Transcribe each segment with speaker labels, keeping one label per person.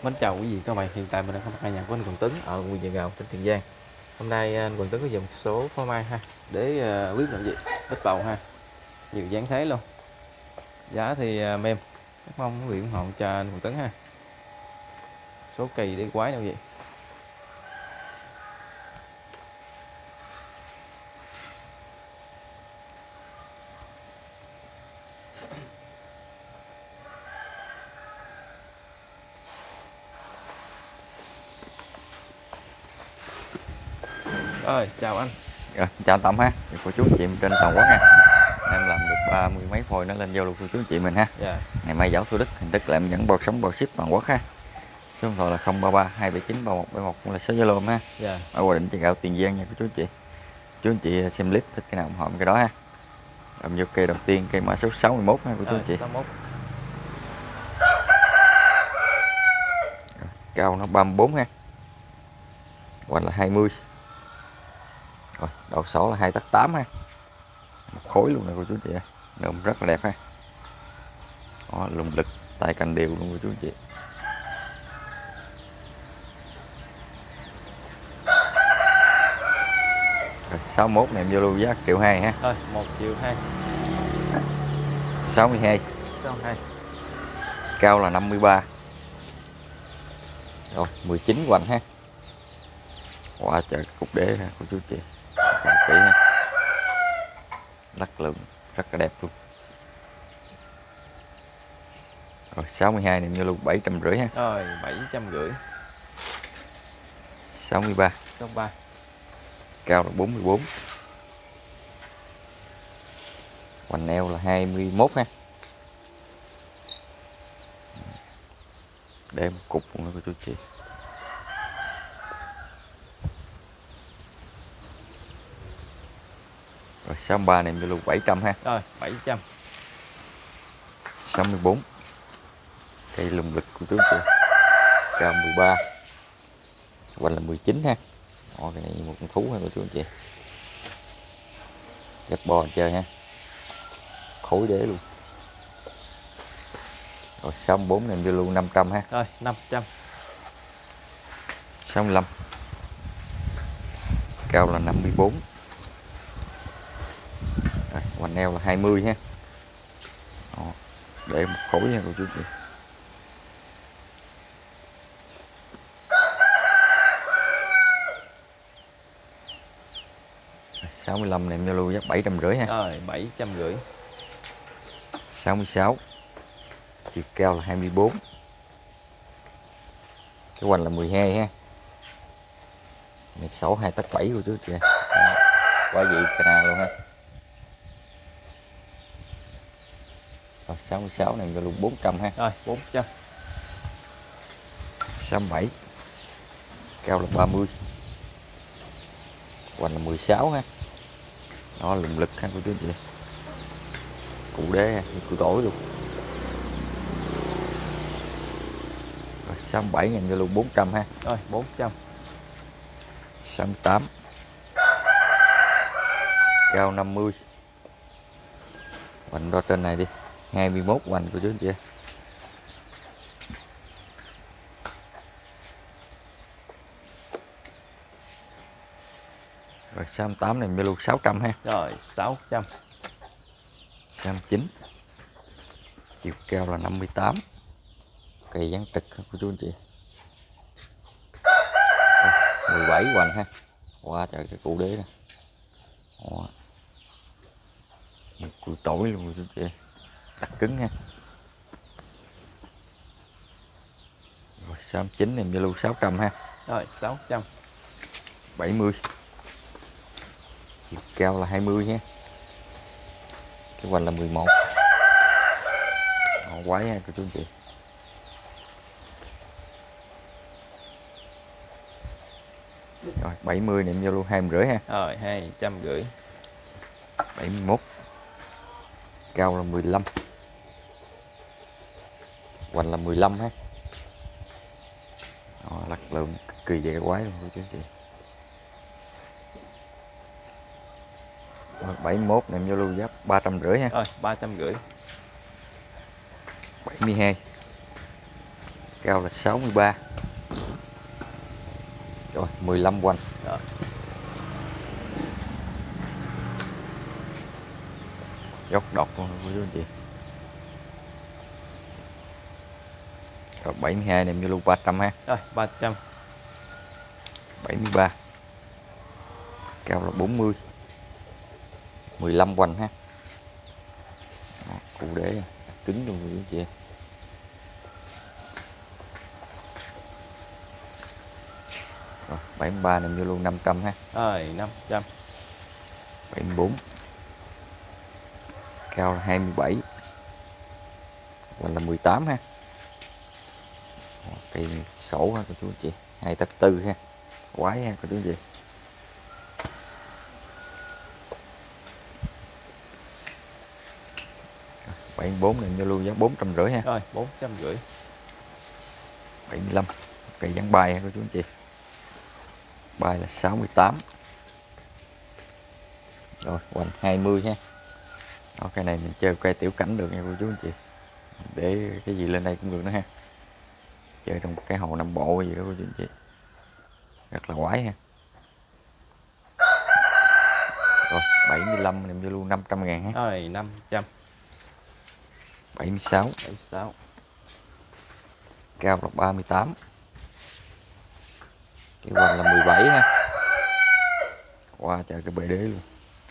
Speaker 1: Mến chào quý vị các bạn, hiện tại mình đang có mặt tại nhà của anh Quần Tuấn ở huyện Chợ Gạo, tỉnh Tiền Giang. Hôm nay anh Quần Tuấn có dùng một số phô mai ha để clip làm gì? Bích bầu ha, nhiều dáng thế luôn. Giá thì mềm. Rất mong quý vị ủng hộ cho anh Quần Tuấn ha. Số kỳ để quái đâu vậy? Rồi, chào anh.
Speaker 2: Rồi, chào anh Tâm ha, cô chú anh chị trên toàn quốc ha. Em làm được 30 mấy phôi nó lên giao lưu cô chú anh chị mình ha.
Speaker 1: Dạ.
Speaker 2: Ngày mai giảo Thủ Đức, hình thức là em dẫn bò sống bò ship toàn quốc ha. Số điện thoại là 033 279 3171 cũng là số Zalo em ha.
Speaker 1: Dạ.
Speaker 2: Ở Hòa Định Chợ Gạo Tiền Giang nha cô chú anh chị. Chú anh chị xem clip thích cái nào ủng hộ cái đó ha. Làm vô cây đầu tiên cây mã số 61 ha cô chú anh chị.
Speaker 1: 61.
Speaker 2: Rồi, cao nó 34 ha. Hoặc là 20. Rồi, độ sổ là 2,8 ha. Một khối luôn nè cô chú chị, nôm rất là đẹp ha. Đó, lùng lực tay cành đều luôn cô chú chị. Rồi, 61 này em vô lưu giá 1,2 triệu ha.
Speaker 1: Rồi, 1,2 triệu.
Speaker 2: 62.
Speaker 1: 62.
Speaker 2: Cao là 53. Rồi 19 hoành ha. Qua trời cục đế ha cô chú chị. Còn kỹ ha. Lắc lượng rất là đẹp luôn. Rồi 62 này như luôn 750 ha.
Speaker 1: Rồi, 750.
Speaker 2: 63.
Speaker 1: 63.
Speaker 2: Cao là 44. Hoành eo là 21 ha. Để một cục luôn đó cô chú chị. Rồi 63 này như luôn 700 ha.
Speaker 1: Rồi, 700.
Speaker 2: 64. Cây lùng lực của chú chị. Cao 13. Hoành là 19 ha. Đó, cái này một con thú ha cô chú anh chị. Ghép bò chơi ha. Khối đế luôn. Rồi 64 này vô luôn 500 ha.
Speaker 1: Rồi, 500.
Speaker 2: 65. Cao là 54. Rồi, hoành eo là 20 ha. Đó, để một khối nha cô chú chị. Rồi, 65 này vô luôn giá 750 ha.
Speaker 1: Rồi, 750.
Speaker 2: 66. Chiều cao là 24. Cái hoành là 12 ha. Này sổ 2,7 của chú chị. Quá vị cana luôn ha. Rồi 66 này vô luôn 400 ha.
Speaker 1: Rồi, 400.
Speaker 2: 67. Cao là 30. Hoành là 16 ha. Đó, lùng lực ha của chú chị. Cụ đế ha, cụ tỏi luôn. Rồi 67 ngàn vô luôn 400 ha.
Speaker 1: Rồi, 400.
Speaker 2: 68. Cao 50. Hoành đo trên này đi. 21 hoành của chú chị. Rồi 68 này vô luôn 600 ha.
Speaker 1: Rồi, 600.
Speaker 2: 69. Chiều cao là 58. Cây dáng trực của chú anh chị. 17 hoành ha. Qua trời cái cụ đế nè. Một cụ tỏi luôn của chú chị. Đặt cứng ha. Rồi 69 này vô luôn 600 ha.
Speaker 1: Rồi, 600.
Speaker 2: 70. Chiều cao là 20 ha. Cái hoành là 11. Quái ha của chú anh chị. Rồi 70 này vô luôn 250 ha.
Speaker 1: Rồi, 250.
Speaker 2: 71. Cao là 15. Hoành là 15 ha. Đó, lắc lượng cực kỳ dễ quái luôn chú anh chị. Rồi 71 này vô luôn giá 350 ha.
Speaker 1: Rồi, 350.
Speaker 2: 72. Cao là 63. Rồi 15 quanh.
Speaker 1: Rồi.
Speaker 2: Dốc độc luôn cô chú anh chị. Rồi 72 này Zalo 300 ha.
Speaker 1: Rồi 300.
Speaker 2: 73. Cao là 40. 15 quanh ha. Đó, cụ đế cứng luôn cô chú anh chị. Rồi 73 này Zalo 500 ha.
Speaker 1: Rồi 500.
Speaker 2: 74. Cao là 27. Quanh là 18 ha. Cây sổ ha cô chú anh chị. 2,4 ha. Quái ha cô chú anh chị. Rồi, 74 này cho luôn giá 450 ha.
Speaker 1: Rồi 450.
Speaker 2: 75. Cây dán bài ha cô chú anh chị. Bài là 68. Rồi hoành 20 ha. Đó, cái này mình chơi cây tiểu cảnh được nha cô chú anh chị. Để cái gì lên đây cũng được nữa ha. Chơi trong cái hồ Nam Bộ gì đó cô chú anh chị. Rất là quái ha. Rồi 75 niệm vô luôn 500.000 ha.
Speaker 1: Rồi 500.
Speaker 2: 76.
Speaker 1: 76.
Speaker 2: Cao là 38. Cái hoành là 17 ha. Wow, trời cái bệ đế luôn.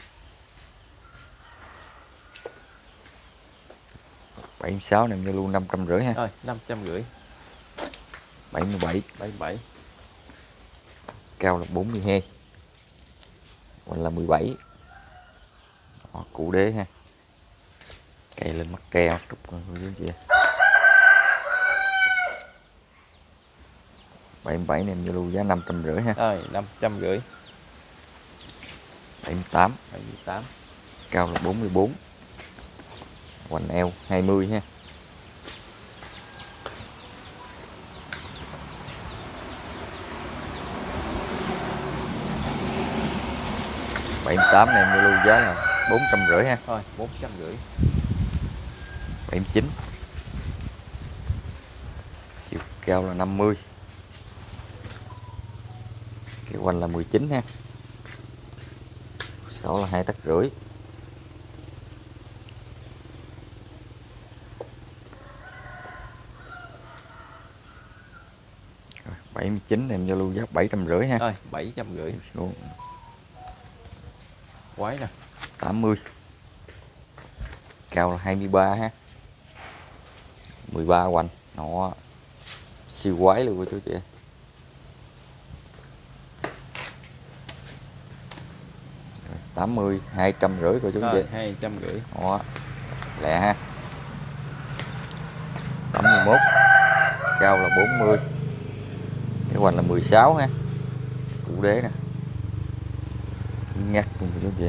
Speaker 2: 76 niệm vô luôn 550 ha.
Speaker 1: Rồi 550.
Speaker 2: 77.
Speaker 1: 77.
Speaker 2: Cao là 42. Hoành là 17. Đó, cụ đế ha. Cây lên mắt tre mắt trục rồi cô chú anh chị. 77 niệm vô luôn giá 550 ha.
Speaker 1: Rồi 550.
Speaker 2: 78.
Speaker 1: 78.
Speaker 2: Cao là 44. Hoành eo 20 ha. 78 này mua luôn giá là 450 ha.
Speaker 1: Rồi 450.
Speaker 2: 79. Chiều cao là 50. Cái hoành là 19 ha. Sổ là 2,5 tấc. 79 em cho luôn giá 750 ha.
Speaker 1: Rồi 750.
Speaker 2: Luôn.
Speaker 1: Quái nè.
Speaker 2: 80. Cao là 23 ha. 13 hoành. Nó siêu quái luôn cô chú chị. Rồi, 80 250 cô chú chị.
Speaker 1: 250.
Speaker 2: Đó. Lẹ ha. 81. Cao là 40. Cái hoành là 16 ha. Cụ đế nè. Ngắt luôn cô chú chị.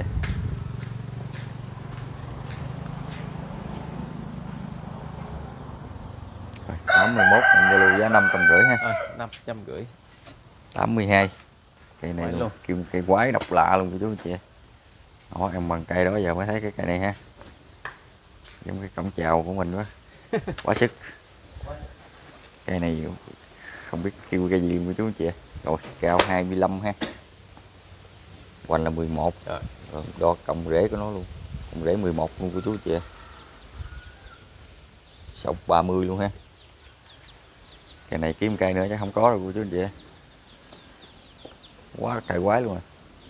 Speaker 2: Rồi, 81 mình giao lưu giá 550 ha.
Speaker 1: Rồi 550.
Speaker 2: 82. Cây này
Speaker 1: Quái luôn.
Speaker 2: kêu cây quái độc lạ luôn cô chú chị. Đó, em bằng cây đó giờ mới thấy cái cây này ha. Giống cái cổng chào của mình quá. Quá sức. Cây này không biết kêu cây gì luôn cô chú chị. Rồi cao 25 ha. Hoành là 11.
Speaker 1: Rồi.
Speaker 2: Rồi, đo cọng rễ của nó luôn. Cọng rễ 11 luôn cô chú chị. Sọc 30 luôn ha. Cây này kiếm cây nữa chắc không có rồi cô chú anh chị. Quá trời quái luôn.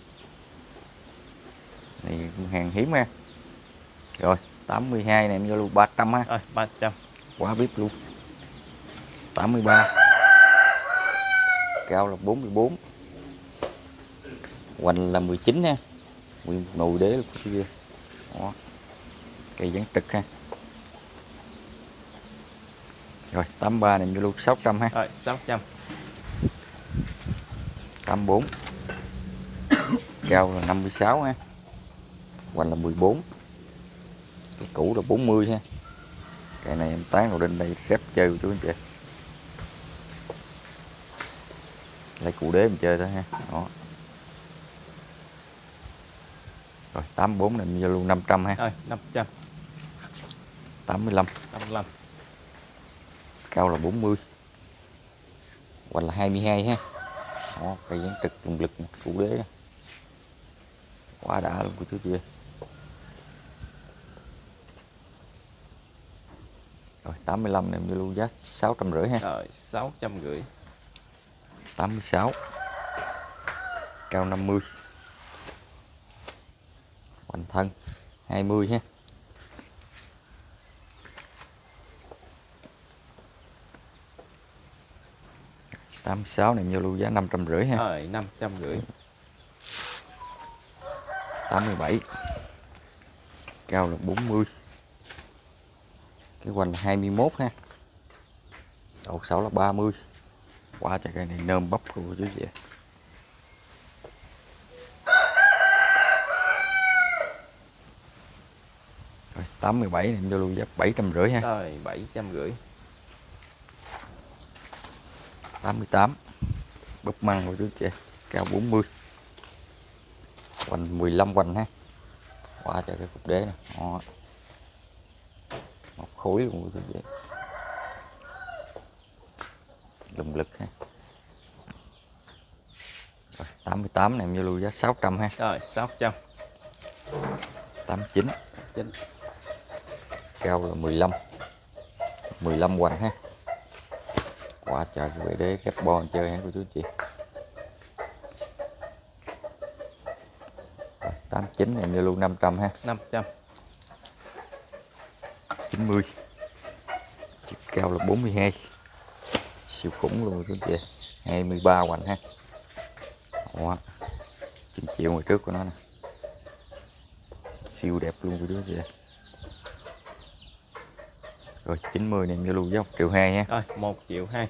Speaker 2: Này hàng hiếm ha. Rồi 82 này em vô luôn 300 ha.
Speaker 1: Rồi 300.
Speaker 2: Quá bếp luôn. 83. Cao là 44. Hoành là 19 ha. Nguyên nồi đế luôn cô kia. Đó. Cây dán trực ha. Rồi 83 này em vô luôn 600 ha.
Speaker 1: Rồi 600.
Speaker 2: 84. Cao là 56 ha. Hoành là 14. Cái cũ là 40 ha. Cái này em tán vào lên đây rép chơi của chú anh chị. Lấy cụ đế mình chơi thôi ha. Đó. Rồi 84 này mình vô luôn 500 ha.
Speaker 1: Rồi 500.
Speaker 2: 85.
Speaker 1: 55.
Speaker 2: Cao là 40. Hoành là 22 ha. Đó, cây dáng trực lùng lực củ đế đó. Quá đã luôn cô chú chị. Rồi 85 này em vô luôn giá 650 ha.
Speaker 1: Rồi 650.
Speaker 2: 86. Cao 50. Hoành thân 20 ha. 86 này em vô luôn giá 550 ha.
Speaker 1: Rồi 550.
Speaker 2: 87. Cao là 40. Cái hoành là 21 ha. Độ 6 là 30. Quá trời cây này nơm bắp của chú chị. Rồi 87 này em vô luôn giá 750 ha.
Speaker 1: Rồi 750.
Speaker 2: 88. Búp măng của chú chị. Cao 40. Hoành 15 hoành ha. Quá trời cái cục đế nè. Đó. Một khối luôn của chú chị. Lùng lực ha. Rồi 88 này em vô luôn giá 600 ha.
Speaker 1: Rồi 600.
Speaker 2: 89.
Speaker 1: 9.
Speaker 2: Cao là 15. 15 hoành ha. Quá trời cái đế ghép bo chơi ha của chú chị. Rồi 89 này em vô luôn 500 ha.
Speaker 1: 500.
Speaker 2: 90. Chiều cao là 42. Siêu khủng luôn chú chị. 23 hoành ha. Đó. 9 triệu ngoài trước của nó nè. Siêu đẹp luôn của chú chị. Rồi 90 này em vô luôn với 1,2 triệu ha.
Speaker 1: Rồi 1,2 triệu.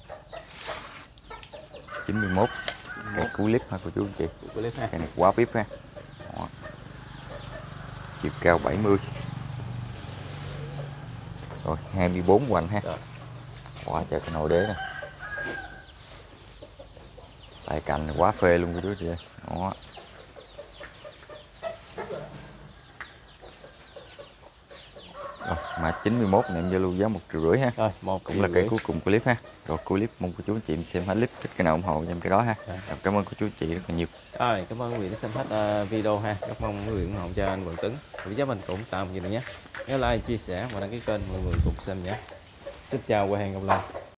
Speaker 2: 91. Cái cú clip ha của chú chị.
Speaker 1: Clip ha.
Speaker 2: Cái này quá vip ha. Đó. Chiều cao 70. Rồi 24 hoành ha.
Speaker 1: Rồi.
Speaker 2: Quá trời cái nồi đế nè. Tay cành này quá phê luôn của chú chị. Đó. Rồi, mà 91 này em vô luôn giá 1,5 triệu ha.
Speaker 1: Rồi 1,5
Speaker 2: Cũng là cái cuối cùng của clip ha. Rồi cuối clip mong cô chú anh chị xem hết clip, thích cái nào ủng hộ cho em cái đó ha.
Speaker 1: Rồi.
Speaker 2: Cảm ơn cô chú anh chị rất là nhiều.
Speaker 1: Rồi cảm ơn quý vị đã xem hết video ha. Rất mong quý vị ủng hộ cho anh Quang Tuấn. Vì giá mình cũng tạm vậy nhé. Nhớ like, chia sẻ và đăng ký kênh mọi người cùng xem nhé. Xin chào và hẹn gặp lại.